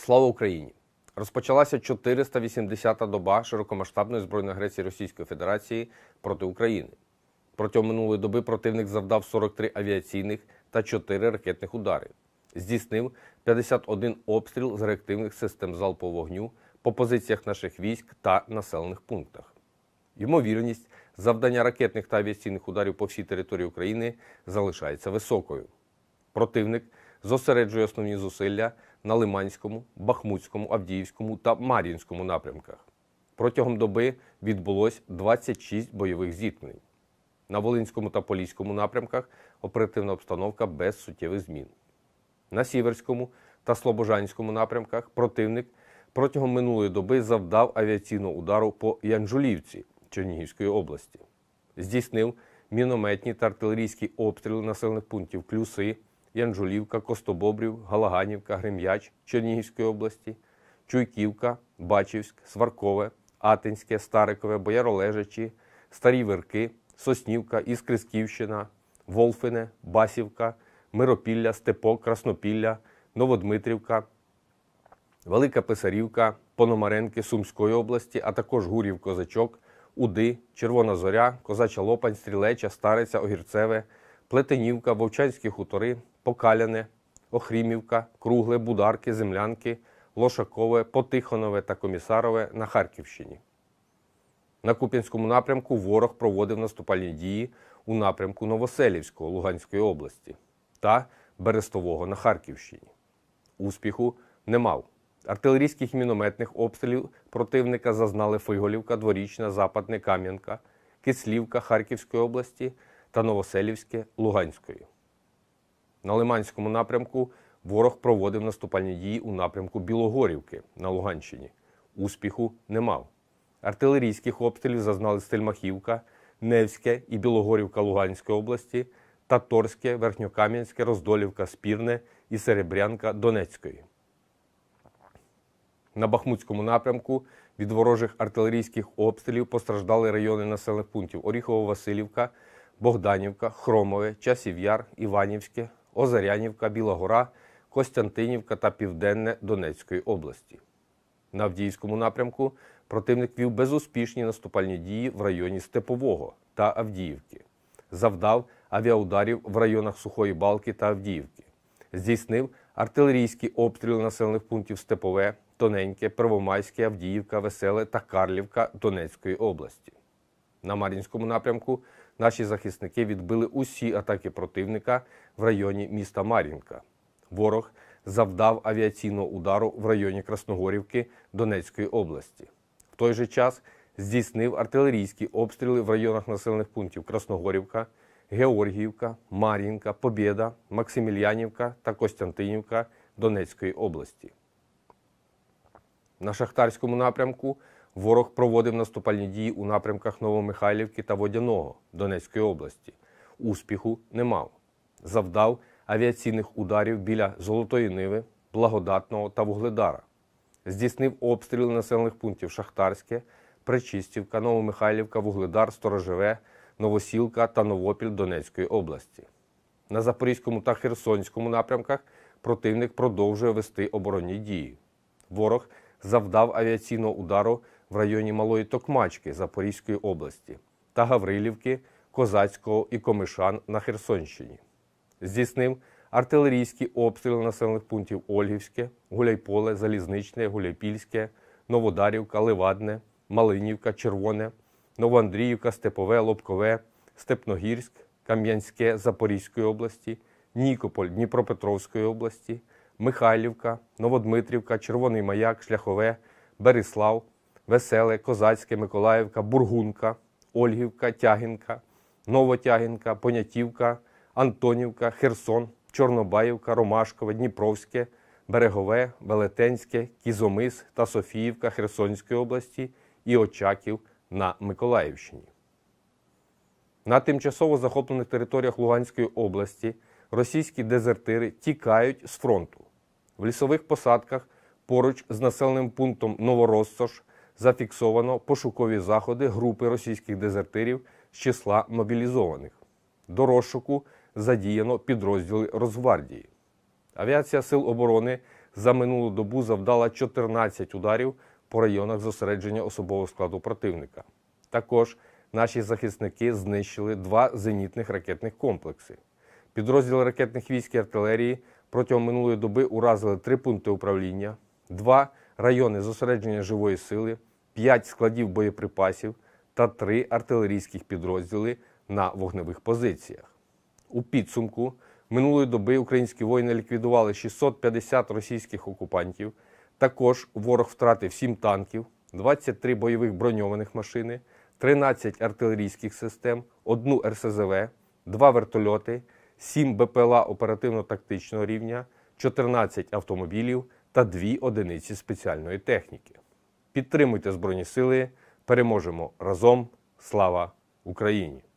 Слава Україні! Розпочалася 480-та доба широкомасштабної збройної агресії Російської Федерації проти України. Протягом минулої доби противник завдав 43 авіаційних та 4 ракетних удари. Здійснив 51 обстріл з реактивних систем залпового вогню по позиціях наших військ та населених пунктах. Ймовірність завдання ракетних та авіаційних ударів по всій території України залишається високою. Противник зосереджує основні зусилля на Лиманському, Бахмутському, Авдіївському та Мар'їнському напрямках. Протягом доби відбулось 26 бойових зіткнень. На Волинському та Поліському напрямках оперативна обстановка без суттєвих змін. На Сіверському та Слобожанському напрямках противник протягом минулої доби завдав авіаційного удару по Янжулівці Чернігівської області. Здійснив мінометні та артилерійські обстріли населених пунктів Клюси, Янжулівка, Костобобрів, Галаганівка, Грем'яч Чернігівської області, Чуйківка, Бачівськ, Сваркове, Атинське, Старикове, Бояролежачі, Старі Верки, Соснівка, Іскрисківщина, Волфине, Басівка, Миропілля, Степок, Краснопілля, Новодмитрівка, Велика Писарівка, Пономаренки Сумської області, а також Гурів, Козачок, Уди, Червона Зоря, Козача Лопань, Стрілеча, Стариця, Огірцеве, Плетенівка, Вовчанські хутори, Покаляне, Охрімівка, Кругле, Бударки, Землянки, Лошакове, Потихонове та Комісарове на Харківщині. На Куп'янському напрямку ворог проводив наступальні дії у напрямку Новоселівського Луганської області та Берестового на Харківщині. Успіху не мав. Артилерійських і мінометних обстрілів противника зазнали Фиголівка, Дворічна, Западне, Кам'янка, Кислівка Харківської області та Новоселівське Луганської. На Лиманському напрямку ворог проводив наступальні дії у напрямку Білогорівки на Луганщині. Успіху не мав. Артилерійських обстрілів зазнали Стельмахівка, Невське і Білогорівка Луганської області та Торське, Верхньокам'янське, Роздолівка, Спірне і Серебрянка Донецької. На Бахмутському напрямку від ворожих артилерійських обстрілів постраждали райони населених пунктів Оріхово-Василівка, Богданівка, Хромове, Часів Яр, Іванівське, Озарянівка, Біла Гора, Костянтинівка та Південне Донецької області. На Авдіївському напрямку противник вів безуспішні наступальні дії в районі Степового та Авдіївки. Завдав авіаударів в районах Сухої Балки та Авдіївки. Здійснив артилерійські обстріли населених пунктів Степове, Тоненьке, Первомайське, Авдіївка, Веселе та Карлівка Донецької області. На Мар'їнському напрямку наші захисники відбили усі атаки противника в районі міста Мар'їнка. Ворог завдав авіаційного удару в районі Красногорівки Донецької області. В той же час здійснив артилерійські обстріли в районах населених пунктів Красногорівка, Георгіївка, Мар'їнка, Побєда, Максимільянівка та Костянтинівка Донецької області. На Шахтарському напрямку ворог проводив наступальні дії у напрямках Новомихайлівки та Водяного Донецької області. Успіху не мав. Завдав авіаційних ударів біля Золотої Ниви, Благодатного та Вугледара. Здійснив обстріли населених пунктів Шахтарське, Пречистівка, Новомихайлівка, Вугледар, Сторожеве, Новосілка та Новопіль Донецької області. На Запорізькому та Херсонському напрямках противник продовжує вести оборонні дії. Ворог завдав авіаційного удару в районі Малої Токмачки Запорізької області та Гаврилівки, Козацького і Комишан на Херсонщині. Здійснив артилерійські обстріли населених пунктів Ольгівське, Гуляйполе, Залізничне, Гуляйпільське, Новодарівка, Левадне, Малинівка, Червоне, Новоандріївка, Степове, Лобкове, Степногірськ, Кам'янське Запорізької області, Нікополь Дніпропетровської області, Михайлівка, Новодмитрівка, Червоний Маяк, Шляхове, Берислав, Веселе, Козацьке, Миколаївка, Бургунка, Ольгівка, Тягінка, Новотягінка, Понятівка, Антонівка, Херсон, Чорнобаївка, Ромашкове, Дніпровське, Берегове, Велетенське, Кізомис та Софіївка Херсонської області і Очаків на Миколаївщині. На тимчасово захоплених територіях Луганської області російські дезертири тікають з фронту. В лісових посадках поруч з населеним пунктом Новоросsoш зафіксовано пошукові заходи групи російських дезертирів з числа мобілізованих. До розшуку задіяно підрозділи Росгвардії. Авіація Сил оборони за минулу добу завдала 14 ударів по районах зосередження особового складу противника. Також наші захисники знищили 2 зенітних ракетних комплекси. Підрозділи ракетних військ і артилерії протягом минулої доби уразили 3 пункти управління, 2 райони зосередження живої сили, 5 складів боєприпасів та 3 артилерійських підрозділи на вогневих позиціях. У підсумку минулої доби українські воїни ліквідували 650 російських окупантів. Також ворог втратив 7 танків, 23 бойових броньованих машини, 13 артилерійських систем, 1 РСЗВ, 2 вертольоти, 7 БПЛА оперативно-тактичного рівня, 14 автомобілів та 2 одиниці спеціальної техніки. Підтримуйте Збройні Сили, переможемо разом! Слава Україні!